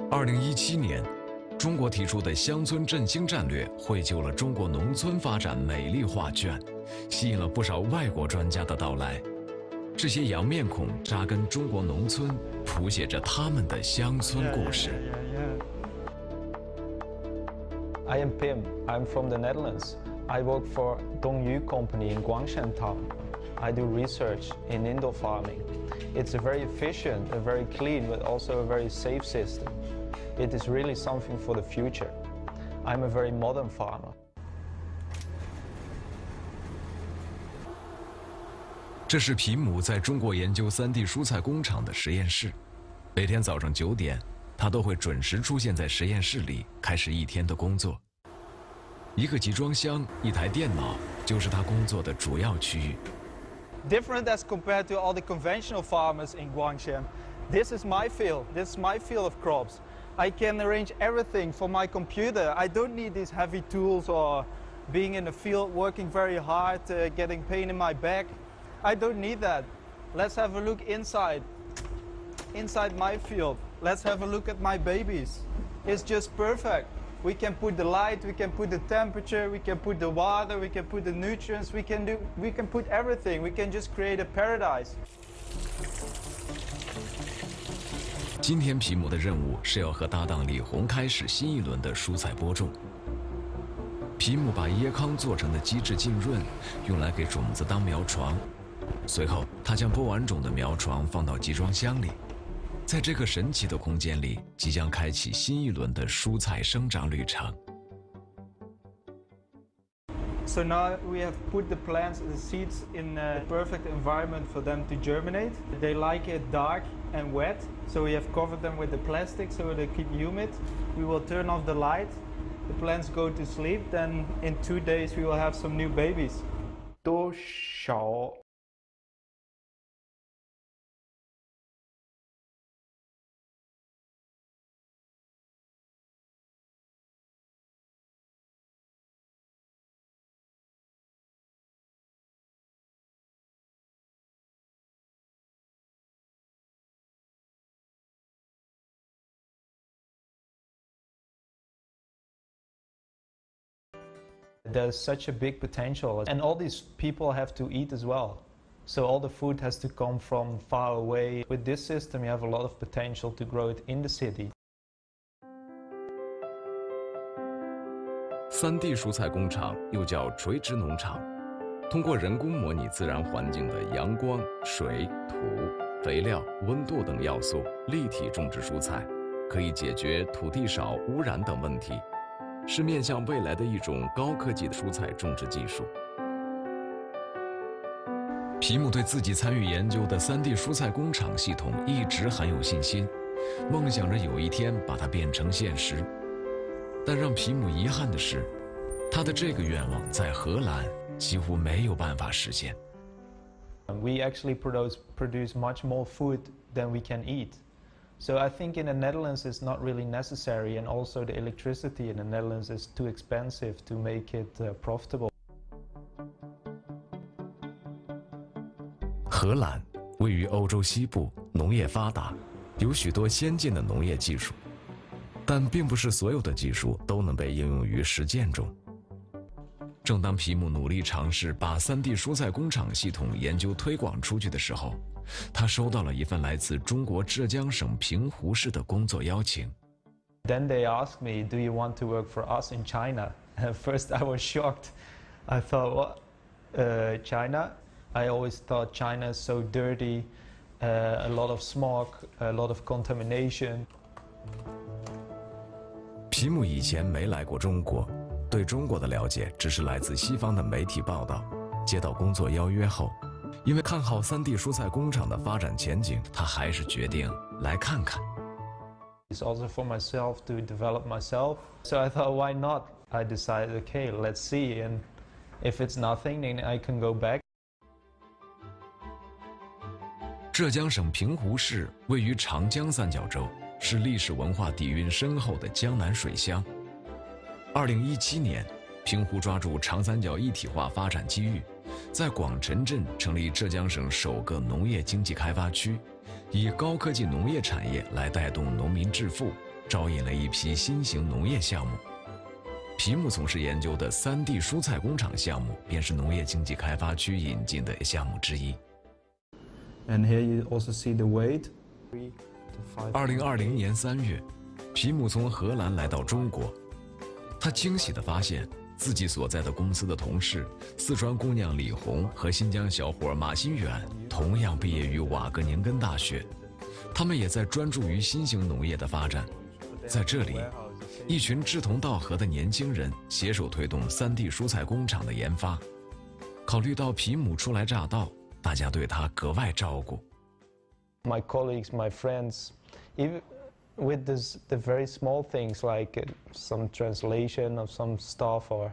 2017年，中国提出的乡村振兴战略绘就了中国农村发展美丽画卷，吸引了不少外国专家的到来。这些洋面孔扎根中国农村，谱写着他们的乡村故事。 I am Pim. I'm from the Netherlands. I work for Dongyu Company in Guangshan town. I do research in indoor farming. It's a very efficient, a very clean, but also a very safe system. It is really something for the future. I'm a very modern farmer. 这是皮姆在中国研究3D 蔬菜工厂的实验室。每天早上9点，他都会准时出现在实验室里，开始一天的工作。一个集装箱，一台电脑，就是他工作的主要区域。 Different as compared to all the conventional farmers in Guangshan. This is my field. This is my field of crops. I can arrange everything from my computer. I don't need these heavy tools or being in the field working very hard, getting pain in my back. I don't need that. Let's have a look inside my field. Let's have a look at my babies. It's just perfect. We can put the light, we can put the temperature, we can put the water, we can put the nutrients, we can put everything. We can just create a paradise. 今天皮姆的任务是要和搭档李红开始新一轮的蔬菜播种。皮姆把椰糠做成的机制浸润，用来给种子当苗床。随后，他将播完种的苗床放到集装箱里。在这个神奇的空间里，即将开启新一轮的蔬菜生长旅程。 So now we have put the plants, the seeds in a perfect environment for them to germinate. They like it dark and wet, so we have covered them with the plastic so they keep humid. We will turn off the light, the plants go to sleep, then in 2 days we will have some new babies. 多少 There's such a big potential, and all these people have to eat as well. So all the food has to come from far away. With this system, you have a lot of potential to grow it in the city. 3D 蔬菜工厂又叫垂直农场，通过人工模拟自然环境的阳光、水、土、肥料、温度等要素，立体种植蔬菜，可以解决土地少、污染等问题。是面向未来的一种高科技的蔬菜种植技术。皮姆对自己参与研究的3D 蔬菜工厂系统一直很有信心，梦想着有一天把它变成现实。但让皮姆遗憾的是，他的这个愿望在荷兰几乎没有办法实现。 We actually produce much more food than we can eat. So I think in the Netherlands it's not really necessary, and also the electricity in the Netherlands is too expensive to make it profitable. 荷兰位于欧洲西部，农业发达，有许多先进的农业技术，但并不是所有的技术都能被应用于实践中。正当皮姆努力尝试把3D 蔬菜工厂系统研究推广出去的时候，他收到了一份来自中国浙江省平湖市的工作邀请。 Then they asked me, "Do you want to work for us in China?" At first, I was shocked. I thought, "What? China?" I always thought China is so dirty, a lot of smog, a lot of contamination. 皮姆以前没来过中国，对中国的了解只是来自西方的媒体报道。接到工作邀约后，因为看好3D 蔬菜工厂的发展前景，他还是决定来看看。 It's also for myself to develop myself. So I thought, why not? I decided, okay, let's see. And if it's nothing, then I can go back. 浙江省平湖市位于长江三角洲，是历史文化底蕴深厚的江南水乡。2017年，平湖抓住长三角一体化发展机遇，在广城镇成立浙江省首个农业经济开发区，以高科技农业产业来带动农民致富， 招引了一批新型农业项目。皮姆从事研究的3D 蔬菜工厂项目，便是农业经济开发区引进的项目之一。 And here you also see the weight. 2020年3月，皮姆从荷兰来到中国，他惊喜地发现自己所在的公司的同事四川姑娘李红和新疆小伙马新远同样毕业于瓦格宁根大学，他们也在专注于新型农业的发展。在这里，一群志同道合的年轻人携手推动3D 蔬菜工厂的研发。考虑到皮姆初来乍到，大家对他格外照顾。 My colleagues, my friends, even with the very small things like some translation of some stuff or.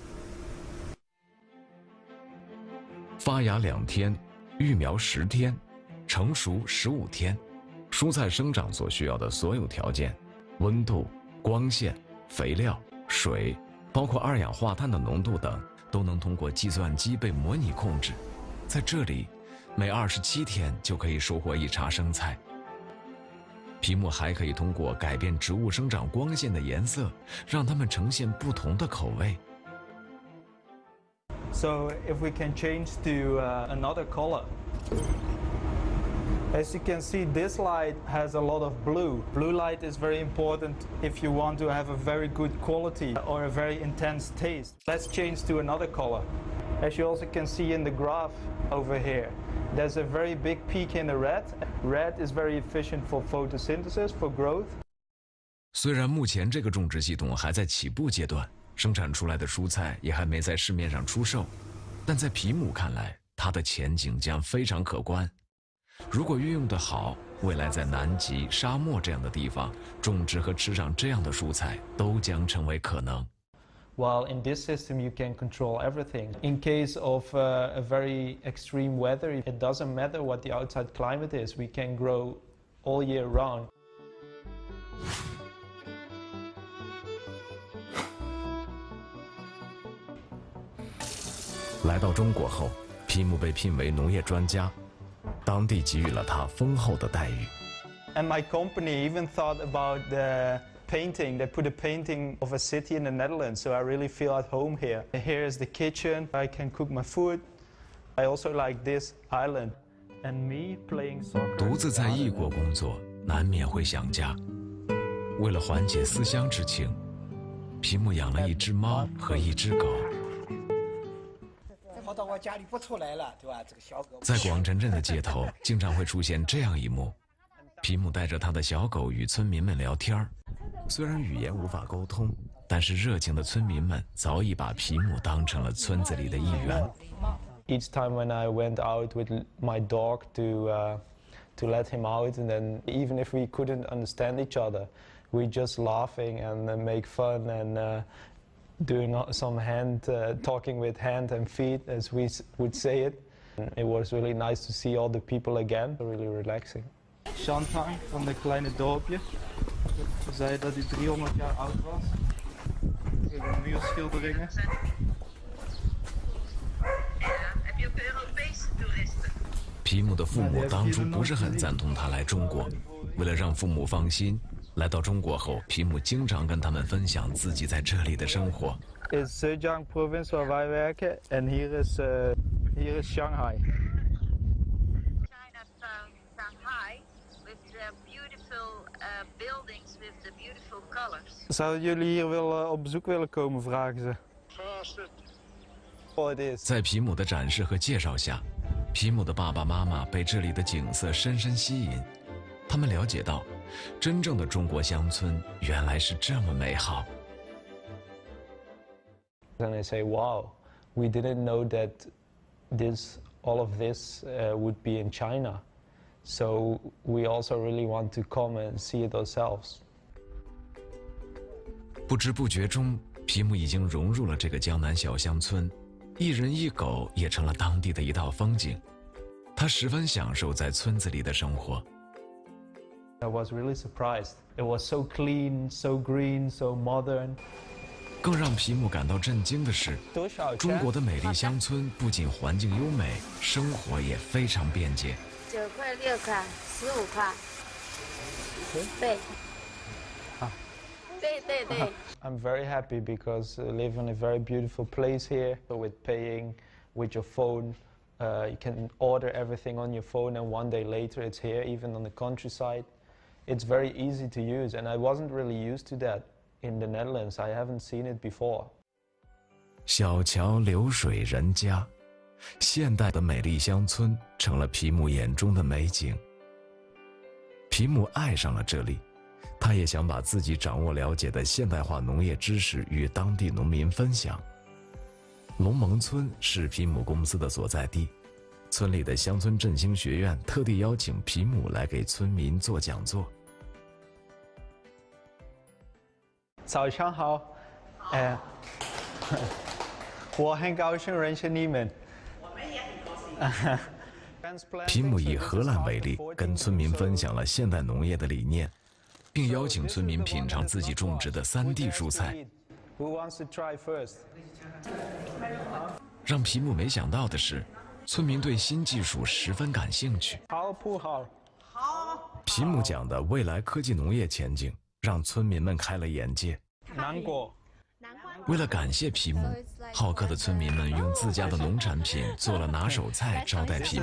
发芽2天，育苗10天，成熟15天，蔬菜生长所需要的所有条件，温度、光线、肥料、水，包括二氧化碳的浓度等，都能通过计算机被模拟控制。在这里，每27天就可以收获1茬生菜。皮姆还可以通过改变植物生长光线的颜色，让它们呈现不同的口味。 So if we can change to another color. As you can see, this light has a lot of blue. Blue light is very important if you want to have a very good quality or a very intense taste. Let's change to another color. As you also can see in the graph over here, there's a very big peak in the red. Red is very efficient for photosynthesis, for growth. 虽然目前这个种植系统还在起步阶段，生产出来的蔬菜也还没在市面上出售，但在皮姆看来，它的前景将非常可观。如果运用得好，未来在南极、沙漠这样的地方种植和吃上这样的蔬菜，都将成为可能。 While in this system you can control everything. In case of a very extreme weather, it doesn't matter what the outside climate is. We can grow all year round. 来到中国后，皮姆被聘为农业专家，当地给予了他丰厚的待遇。 And my company even thought about the painting. They put a painting of a city in the Netherlands, so I really feel at home here. Here is the kitchen. I can cook my food. I also like this island. And me playing soccer. 独自在异国工作，难免会想家。为了缓解思乡之情，皮姆养了1只猫和1只狗。 跑到我家里不出来了，对吧？这个小狗。 在广城镇的街头，经常会出现这样一幕：皮姆带着他的小狗与村民们聊天。虽然语言无法沟通，但是热情的村民们早已把皮姆当成了村子里的一员。 Each time when I went out with my dog to let him out, and then even if we couldn't understand each other, we just laughing and make fun and doing some talking with hand and feet, as we would say it. It was really nice to see all the people again, really relaxing. Chantal van het kleine dorpje. Ze zei dat hij 300 jaar oud was. Muurschilderingen. Heb je ook Europese toeristen? 皮姆的父母当初不是很赞同他来中国，为了让父母放心，来到中国后，皮姆经常跟他们分享自己在这里的生活。 Is Zhejiang province waar wij werken, en hier is Shanghai. Chinatown, Shanghai, with the beautiful buildings with the beautiful colors. Zouden jullie hier op bezoek willen komen, vragen ze. Oh, it is. 在皮姆的展示和介绍下，皮姆的爸爸妈妈被这里的景色深深吸引，他们了解到，真正的中国乡村原来是这么美好。 And I say, wow, we didn't know that all of this would be in China. So we also really want to come and see it ourselves. 不知不觉中，皮姆已经融入了这个江南小乡村，一人一狗也成了当地的一道风景。他十分享受在村子里的生活。 I was really surprised. It was so clean, so green, so modern. 更让皮姆感到震惊的是，中国的美丽乡村不仅环境优美，生活也非常便捷。 9块6块15块，对。 好。 对。 I'm very happy because I live in a very beautiful place here. So with paying with your phone, you can order everything on your phone, and one day later it's here, even on the countryside. It's very easy to use, and I wasn't really used to that in the Netherlands. I haven't seen it before. 小桥流水人家，现代的美丽乡村成了皮姆眼中的美景。皮姆爱上了这里，他也想把自己掌握了解的现代化农业知识与当地农民分享。龙蒙村是皮姆公司的所在地，村里的乡村振兴学院特地邀请皮姆来给村民做讲座。 早上好，我很高兴认识你们。我们也很高兴。 皮姆以荷兰为例，跟村民分享了现代农业的理念，并邀请村民品尝自己种植的3D 蔬菜。让皮姆没想到的是，村民对新技术十分感兴趣。 好不好？ 好。 皮姆讲的未来科技农业前景，让村民们开了眼界。 南瓜。 为了感谢皮姆，好客的村民们用自家的农产品做了拿手菜招待皮姆。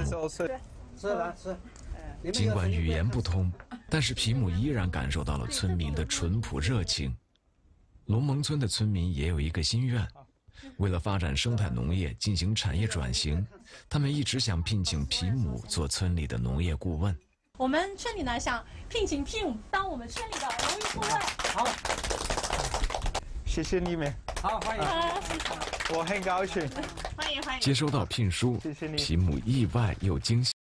尽管语言不通，但是皮姆依然感受到了村民的淳朴热情。龙蒙村的村民也有一个心愿，为了发展生态农业进行产业转型，他们一直想聘请皮姆做村里的农业顾问。 我们村里呢想聘请皮姆当我们村里的农业顾问。 好，谢谢你们。 好，欢迎。 我很高兴。 欢迎。 接收到聘书，皮姆意外又惊喜。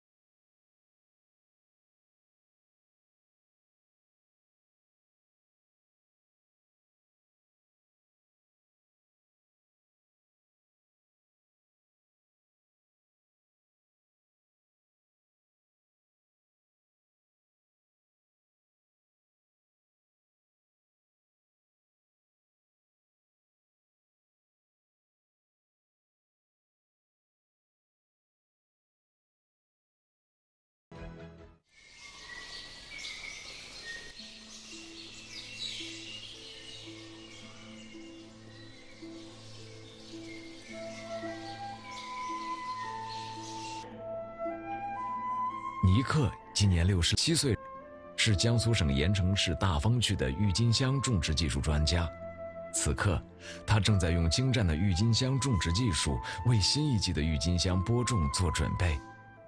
尼克今年67岁，是江苏省盐城市大丰区的郁金香种植技术专家。此刻，他正在用精湛的郁金香种植技术为新一季的郁金香播种做准备。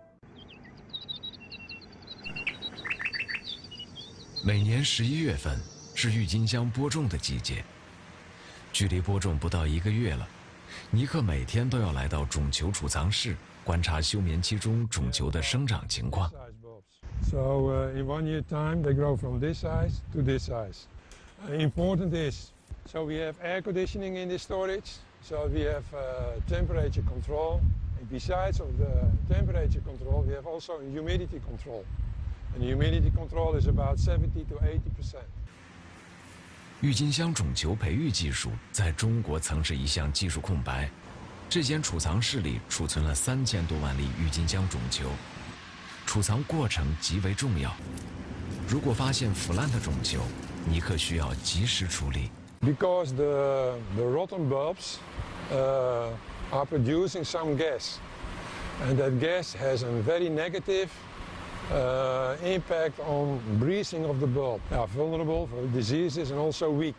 每年11月份是郁金香播种的季节，距离播种不到1个月了。尼克每天都要来到种球储藏室，观察休眠期中种球的生长情况。 So in 1 year time, they grow from this size to this size. Important is, so we have air conditioning in this storage. So we have temperature control. And besides of the temperature control, we have also humidity control. And the humidity control is about 70 to 80%. 郁金香种球培育技术在中国曾是一项技术空白。这间储藏室里储存了3000多万粒郁金香种球，储藏过程极为重要。如果发现腐烂的种球，尼克需要及时处理。 Because the rotten bulbs are producing some gas, and that gas has a very negative impact on breathing of the bulb. They are vulnerable for diseases and also weak.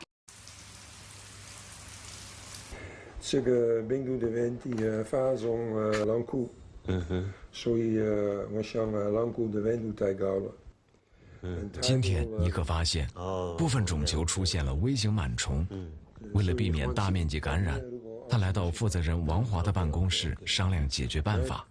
这个病毒的问题发生狼谷，所以我想狼谷的温度太高了。 今天尼克发现，部分种球出现了微型螨虫。为了避免大面积感染，他来到负责人王华的办公室商量解决办法。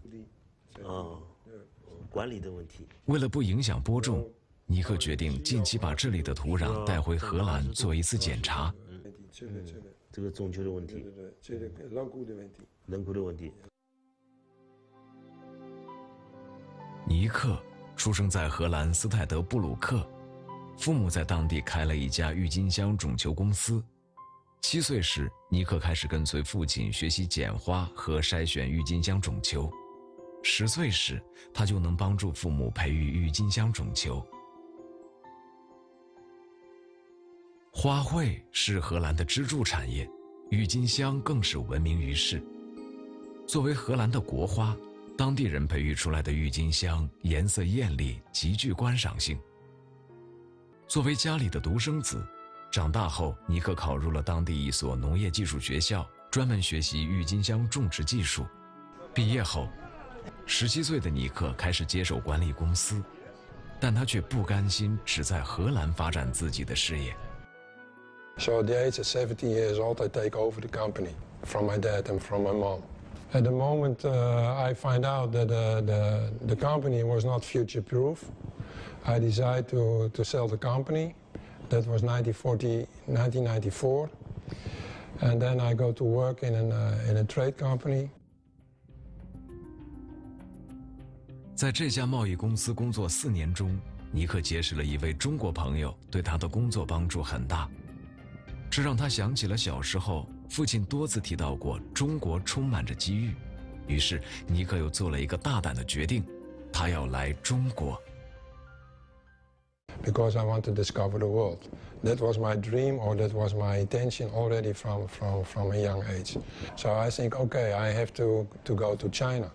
管理的问题。 为了不影响播种，尼克决定近期把这里的土壤带回荷兰做一次检查。 这个种球的问题， 这个狼谷的问题， 人口的问题。 尼克出生在荷兰斯泰德布鲁克，父母在当地开了一家郁金香种球公司。7岁时，尼克开始跟随父亲学习剪花和筛选郁金香种球。10岁时，他就能帮助父母培育郁金香种球。 花卉是荷兰的支柱产业，郁金香更是闻名于世。作为荷兰的国花，当地人培育出来的郁金香颜色艳丽，极具观赏性。作为家里的独生子，长大后尼克考入了当地一所农业技术学校，专门学习郁金香种植技术。毕业后，17岁的尼克开始接手管理公司，但他却不甘心只在荷兰发展自己的事业。 So at the age of 17 years old, I take over the company from my dad and from my mom. At the moment, I find out that the company was not future-proof. I decided to sell the company. That was 1994. And then I go to work in a trade company. 在这家贸易公司工作4年中，尼克结识了一位中国朋友，对他的工作帮助很大。这让他想起了小时候父亲多次提到过中国充满着机遇，于是尼克又做了一个大胆的决定，他要来中国。 Because I want to discover the world. That was my dream, or that was my intention already from a young age. So I think, okay, I have to go to China.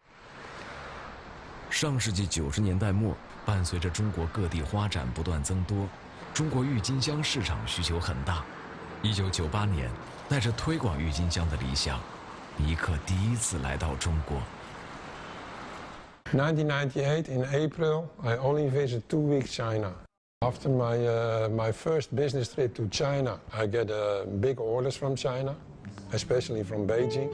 上世纪90年代末，伴随着中国各地花展不断增多，中国郁金香市场需求很大。1998年，带着推广郁金香的理想，尼克第一次来到中国。 1998 in April, I only visit 2 weeks China. After my first business trip to China, I get big orders from China, especially from Beijing.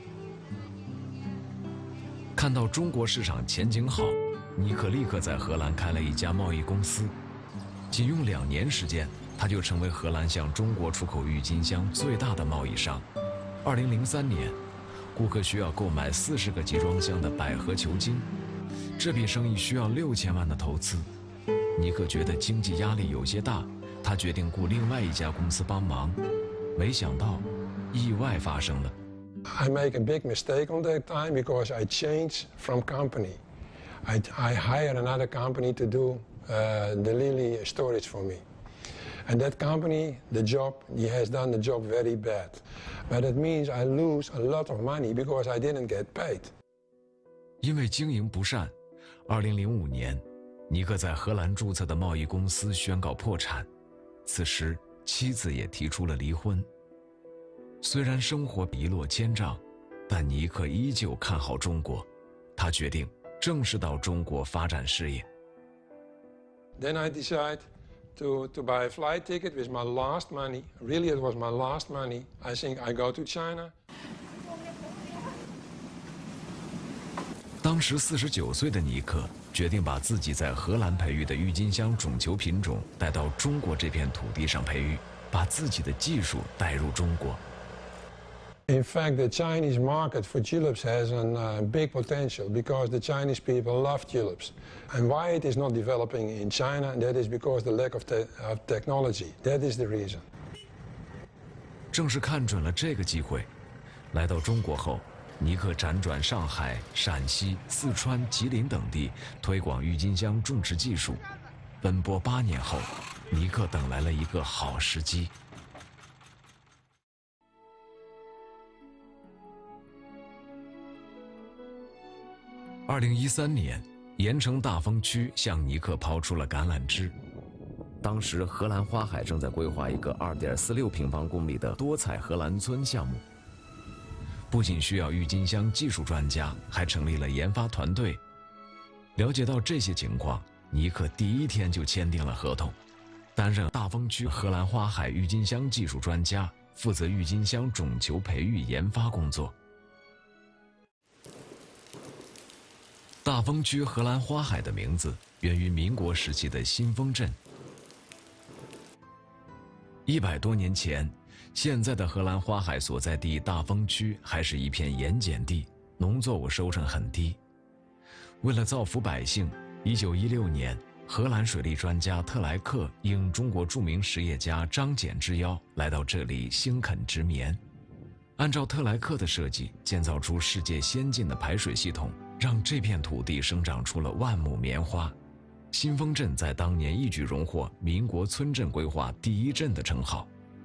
看到中国市场前景好，尼克立刻在荷兰开了一家贸易公司，仅用2年时间，他就成为荷兰向中国出口郁金香最大的贸易商。2003年，顾客需要购买40个集装箱的百合球茎，这笔生意需要6000万的投资。尼克觉得经济压力有些大，他决定雇另外一家公司帮忙，没想到意外发生了。 I make a big mistake on that time because I changed from company. I hired another company to do the lily storage for me. And that company, he has done the job very bad. But it means I lose a lot of money because I didn't get paid. 因为经营不善，2005年，尼克在荷兰注册的贸易公司宣告破产。此时，妻子也提出了离婚。虽然生活一落千丈，但尼克依旧看好中国。他决定正式到中国发展事业。 Then I decide to buy a flight ticket with my last money. Really, it was my last money. I think I go to China. 当时49岁的尼克决定把自己在荷兰培育的郁金香种球品种带到中国这片土地上培育，把自己的技术带入中国。 In fact, the Chinese market for tulips has a big potential because the Chinese people love tulips. And why it is not developing in China, that is because the lack of technology. That is the reason. 正是看准了这个机会，来到中国后，尼克辗转上海、陕西、四川、吉林等地，推广郁金香种植技术。奔波8年后，尼克等来了一个好时机。2013年，盐城大丰区向尼克抛出了橄榄枝。当时，荷兰花海正在规划一个2.46平方公里的多彩荷兰村项目，不仅需要郁金香技术专家，还成立了研发团队。了解到这些情况，尼克第1天就签订了合同，担任大丰区荷兰花海郁金香技术专家，负责郁金香种球培育研发工作。大丰区荷兰花海的名字源于民国时期的新丰镇。100多年前，现在的荷兰花海所在地大丰区还是一片盐碱地，农作物收成很低。为了造福百姓，1916年，荷兰水利专家特莱克应中国著名实业家张謇之邀，来到这里兴垦植棉。按照特莱克的设计，建造出世界先进的排水系统，让这片土地生长出了万亩棉花。 新丰镇在当年一举荣获民国村镇规划第一镇的称号。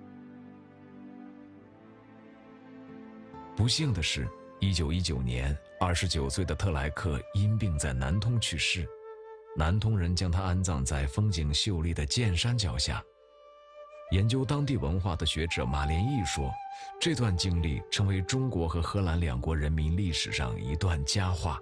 不幸的是，1919年，29岁的特莱克因病在南通去世，南通人将他安葬在风景秀丽的剑山脚下。研究当地文化的学者马连义说，这段经历成为中国和荷兰两国人民历史上一段佳话。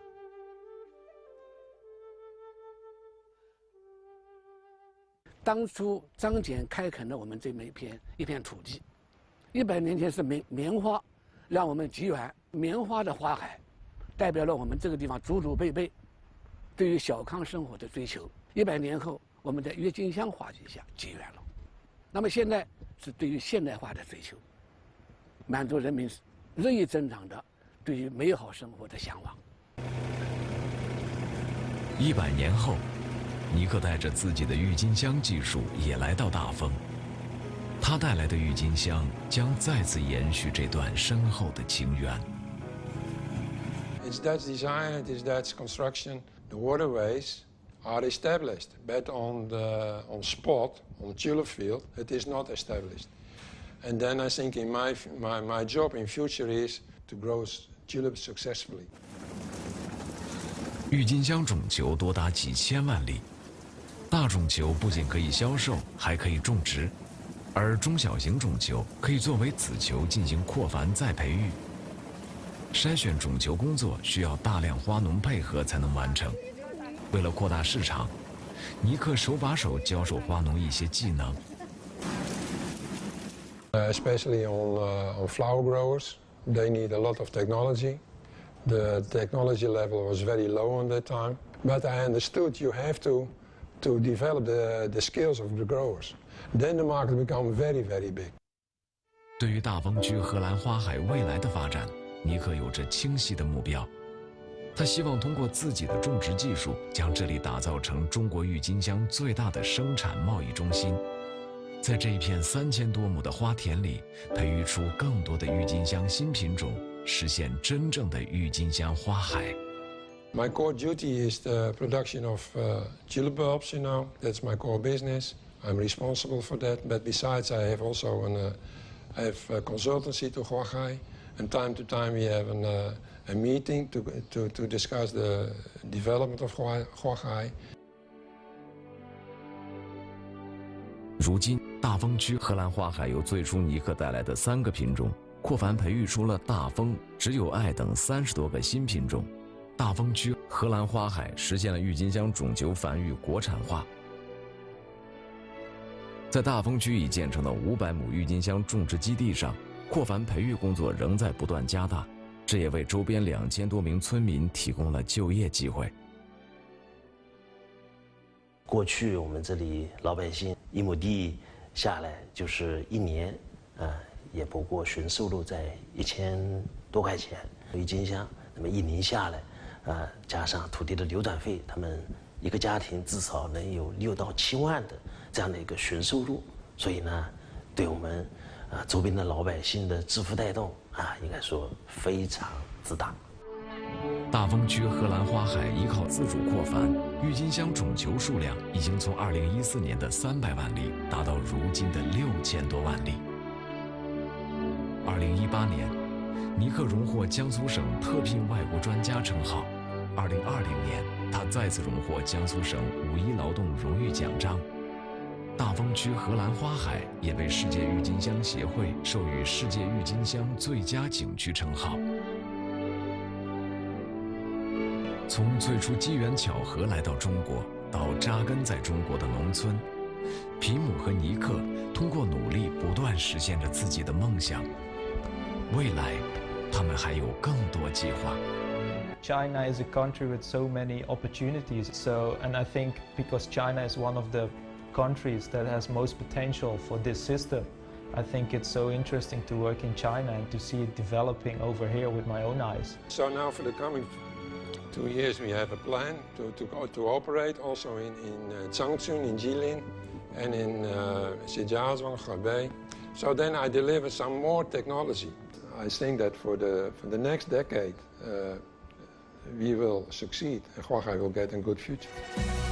当初张謇开垦了我们这么一片土地，100年前是棉花，让我们吉原棉花的花海，代表了我们这个地方祖祖辈辈对于小康生活的追求。100年后，我们在郁金香花季下结缘了。那么现在是对于现代化的追求，满足人民日益增长的对于美好生活的向往。 100年后，尼克带着自己的郁金香技术也来到大丰，他带来的郁金香将再次延续这段深厚的情缘。 It's Dutch design, it is Dutch construction. The waterways are established, but on spot, on tulip field, it is not established. And then I think in my job in future is to grow tulips successfully. 郁金香种球多达几千万粒，大种球不仅可以销售，还可以种植，而中小型种球可以作为子球进行扩繁再培育。筛选种球工作需要大量花农配合才能完成。为了扩大市场，尼克手把手教授花农一些技能。 Especially on flower growers, they need a lot of technology. The technology level was very low on that time, but I understood you have to develop the skills of the growers. Then the market become very, very big. 对于大丰区荷兰花海未来的发展，尼克有着清晰的目标。他希望通过自己的种植技术，将这里打造成中国郁金香最大的生产贸易中心。在这一片3000多亩的花田里，培育出更多的郁金香新品种，实现真正的郁金香花海。 My core duty is the production of tulip bulbs, you know. That's my core business. I'm responsible for that. But besides, I have also I have a consultancy to Huagai. And time to time we have a meeting to discuss the development of Huagai. 如今，大丰区荷兰花海由最初尼克带来的3个品种，扩繁培育出了大丰、只有爱等30多个新品种。大丰区荷兰花海实现了郁金香种球繁育国产化。在大丰区已建成的500亩郁金香种植基地上，扩繁培育工作仍在不断加大，这也为周边2000多名村民提供了就业机会。 过去我们这里老百姓1亩地下来就是1年，也不过纯收入在1000多块钱。郁金香，那么1年下来，加上土地的流转费，他们一个家庭至少能有6到7万的这样的一个纯收入。所以呢，对我们周边的老百姓的致富带动应该说非常之大。 大丰区荷兰花海依靠自主扩繁，郁金香种球数量已经从2014年的300万粒达到如今的6000多万粒。2018年，尼克荣获江苏省特聘外国专家称号。2020年，他再次荣获江苏省5·1劳动荣誉奖章。大丰区荷兰花海也被世界郁金香协会授予世界郁金香最佳景区称号。从最初机缘巧合来到中国，到扎根在中国的农村，皮姆和尼克通过努力不断实现着自己的梦想。未来，他们还有更多计划。 China is a country with so many opportunities. And I think because China is one of the countries that has most potential for this system, I think it's so interesting to work in China and to see it developing over here with my own eyes. So now for the coming 2 years we have a plan to operate also in Changchun, in Jilin, and in Shijiazhuang, Hebei. So then I deliver some more technology. I think that for the next decade we will succeed and Huagai will get a good future.